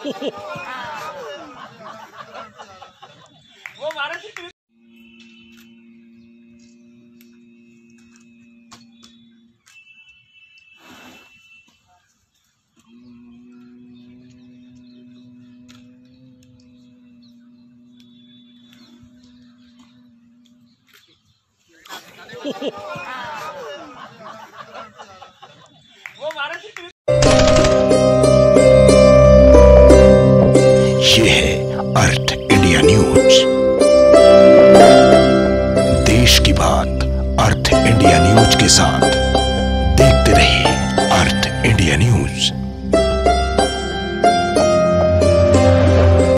वो मारे वो मारे ये है अर्थ इंडिया न्यूज। देश की बात अर्थ इंडिया न्यूज के साथ। देखते रहिए अर्थ इंडिया न्यूज।